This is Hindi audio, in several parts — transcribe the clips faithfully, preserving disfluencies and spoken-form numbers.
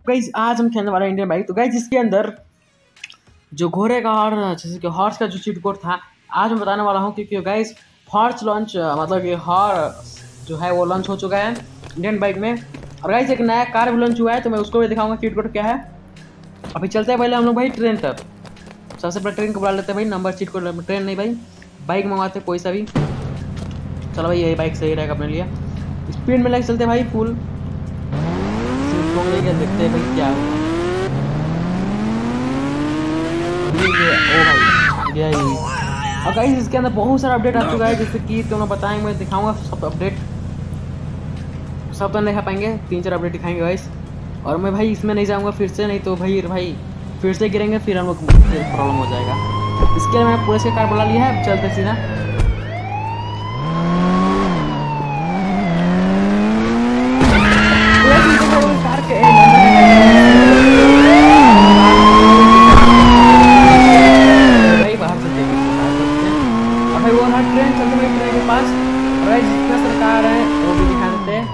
गाइस आज हम खेलने वाले इंडियन बाइक। तो गाइस इसके अंदर जो घोड़े का और जैसे कि हॉर्स का जो चीट कोड था आज मैं बताने वाला हूँ, क्योंकि गाइस हॉर्स लॉन्च मतलब कि हॉर्स जो है वो लॉन्च हो चुका है इंडियन बाइक में। और गाइस एक नया कार भी लॉन्च हुआ है, तो मैं उसको भी दिखाऊंगा चीट कोड क्या है। अभी चलते हैं पहले हम लोग भाई ट्रेन तक। सबसे पहले ट्रेन को बुला लेते हैं भाई, नंबर चीट कोड ट्रेन नहीं भाई, बाइक मंगवाते कोई सा भी। चलो भाई यही बाइक सही रहेगा अपने लिए। स्पीड में लेके चलते भाई फुल, देखते हैं भाई क्या है। ओ भाई गया ही। और गाइस इसके अंदर बहुत सारा अपडेट आ चुका है, जैसे कि तुम्हें बताएंगे, मैं दिखाऊंगा सब अपडेट। सब तो नहीं दिखा पाएंगे, तीन चार अपडेट दिखाएंगे गाइस। और मैं भाई इसमें नहीं जाऊंगा फिर से, नहीं तो भाई भाई फिर से गिरेंगे, फिर हम लोग प्रॉब्लम हो जाएगा। इसके लिए मैंने पुलिस का कार बुला लिया है, चलते सीधा। कार के ट्रेन चलते भाई ट्रेन के पास। और जितना सरकार है वो भी दिखा देते हैं,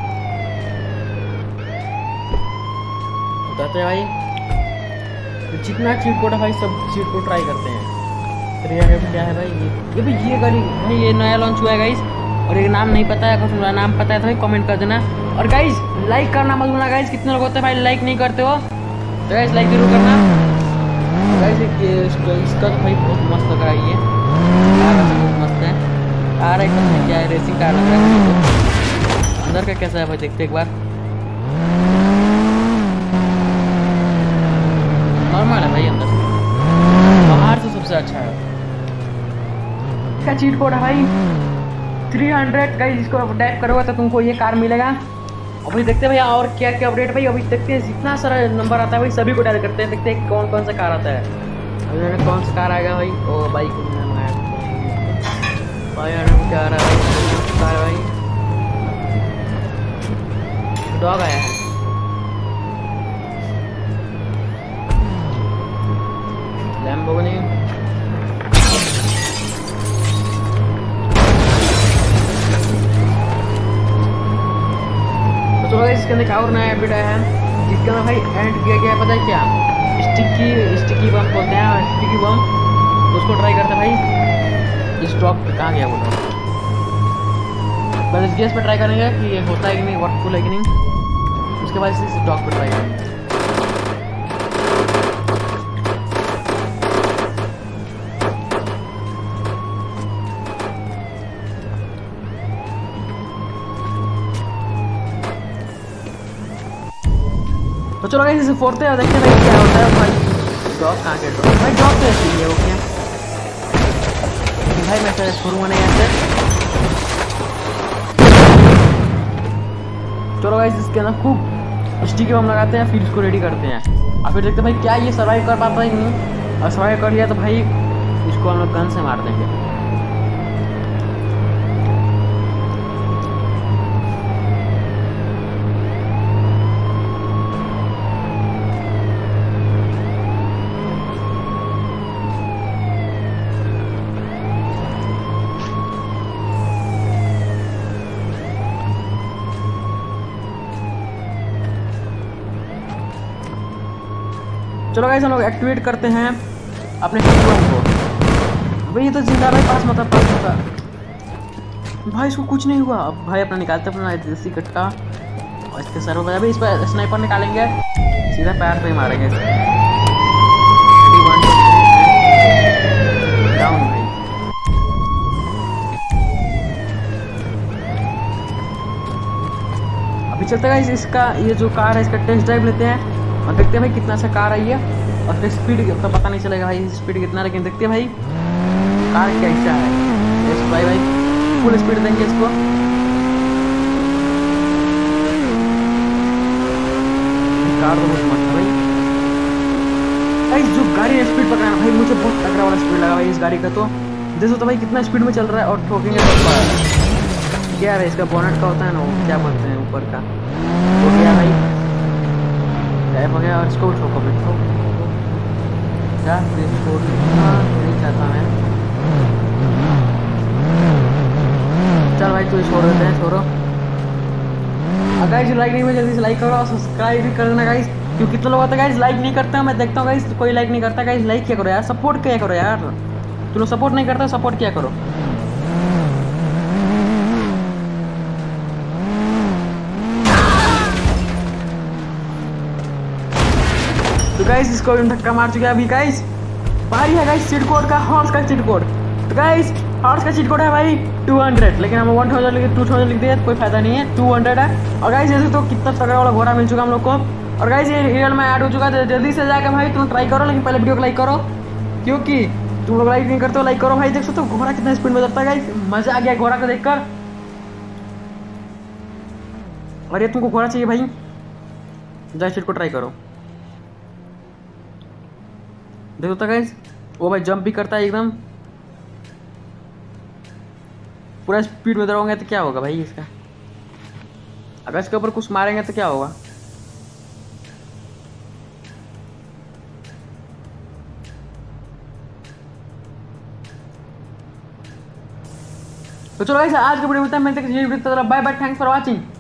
बताते हैं भाई। तो जितना चीट कोड है भाई सब चीट कोड ट्राई करते हैं। तो ये क्या है भाई, ये ये भाई ये गाड़ी भाई ये नया लॉन्च हुआ है गाइस, और एक नाम नहीं पता है, अगर तुम्हारा नाम पता है तो भाई कमेंट कर देना। और गाइस लाइक करना मत भूलना गाइस, कितने लोग होते हैं भाई लाइक नहीं करते हो, तो गाइस लाइक जरूर करना। गाइस इसका तो भाई बहुत मस्त लग रहा है, ये मस्त है। कार एकदम क्या है, रेसिंग कार लग रहा है। अंदर का कैसा है भाई देखते एक बार। नॉर्मल है भाई अंदर, बाहर से सबसे अच्छा है। क्या चीट कोड है भाई तीन सौ गाइस, इसको टैप करोगे तो तुमको ये कार मिलेगा। और भाई देखते हैं भैया और क्या क्या अपडेट भाई, अभी देखते हैं जितना सारा नंबर आता है भाई सभी को डायल करते हैं, देखते हैं कौन कौन सा कार आता है। अभी कौन सा कार आएगा भाई, ओ बाइक भाई क्या आ रहा है भाई, भाई डॉग आया है। लैम्बोर्गिनी तो चलो इसके अंदर क्या और नया अपडेट आया है, जिसके अंदर भाई एंड किया गया है पता है क्या, स्टिकी स्टिकी बम बोलते हैं, स्टिकी बम। उसको ट्राई करते हैं भाई। इस ड्रॉप पे कहाँ गया वो लोग, पहले इस गैस पे ट्राई करेंगे कि ये होता है कि नहीं, वर्कफुल है कि नहीं, उसके बाद इस ड्रॉप पे ट्राई करेंगे। तो चलो गाइस इसे फोड़ते हैं और देखते हैं भाई क्या होता है। भाई ड्रॉप कहाँ के ड्रॉप भाई, ड्रॉप तो ऐसे ही है वो क्या भाई, मैं तो छोड़ूंगा नहीं ऐसे। चलो गाइस इसके अंदर खूब स्टिकी बम लगाते हैं, फिर इसको रेडी करते हैं और फिर देखते हैं भाई क्या ये सर्वाइव कर पाता है कि नहीं। और सर्वाइव कर लिया तो भाई इसको हम लोग गन से मार देंगे। चलो गाइस हम लोग एक्टिवेट करते हैं अपने हीरो को। भाई ये तो जिंदा भाई, पास मतलब पास मतलब भाई इसको कुछ नहीं हुआ। अब भाई अपना निकालते अपना देसी कट्टा और इसके सर पर अभी इस पर स्नाइपर निकालेंगे, सीधा पैर पे ही मारेंगे। डाउन भाई। अभी चलते गाइस इसका ये जो कार है इसका टेस्ट ड्राइव लेते हैं और देखते हैं भाई कितना सा कार आई है। और फिर स्पीड तो पता नहीं चलेगा भाई स्पीड कितना, लेकिन देखते हैं भाई कार कैसा है। यस भाई भाई फुल स्पीड देंगे इसको। कार तो बहुत मस्त है भाई। भाई जो गाड़ी स्पीड पकड़ना भाई मुझे बहुत तगड़ा वाला स्पीड लगा भाई इस गाड़ी का। तो देखो तो भाई कितना स्पीड में चल रहा है और ठोकेंगे तो क्या है इसका बोनट का होता है ना, वो क्या बोलते हैं ऊपर का, तो क्या भाई टैप हो गया। और इसको ठोको भाई, ठोको क्या नहीं चाहता मैं। चल भाई तू छोड़ देते हैं, छोड़ो। गाइस लाइक नहीं हुआ जल्दी से लाइक करो और सब्सक्राइब भी कर देना गाइस, क्योंकि कितने लोग होते हैं गाइस लाइक नहीं करते हैं, मैं देखता हूँ गाइस कोई लाइक नहीं करता गाइस। लाइक क्या करो यार, सपोर्ट क्या करो यार, तुम लोग सपोर्ट नहीं करते, सपोर्ट क्या करो। तो गाइस इसको धक्का मार चुके हैं अभी गाइस। भारी है गाइस चीट कोड का, हॉर्स का चीट कोड। तो गाइस हॉर्स का चीट कोड है भाई टू हंड्रेड, लेकिन हम वन थाउजेंड लिख टू थाउजेंड लिख दिए तो कोई फायदा नहीं है, टू हंड्रेड है। और गाइस जैसे तो कितना तगड़ा वाला घोड़ा मिल चुका हम लोग को। और गाइस ये रियल में ऐड हो चुका है, जल्दी से जाकर भाई तुम ट्राई करो, लेकिन पहले वीडियो को लाइक करो, क्योंकि तुम लोग लाइक नहीं करते हो। लाइक करो भाई, देख सकते हो घोड़ा कितना स्पीड में चलता है गाइस, मजा आ गया घोड़ा को देखकर। और ये तुमको घोड़ा चाहिए भाई, जाए चीट को ट्राई करो। देखो तो गाइस वो भाई जंप भी करता है एकदम पूरा स्पीड में दौड़ोगे तो क्या होगा भाई इसका, अगर इसके ऊपर कुछ मारेंगे तो क्या होगा। तो चलो गाइस आज के वीडियो में मिलते हैं, bye bye, thanks for watching.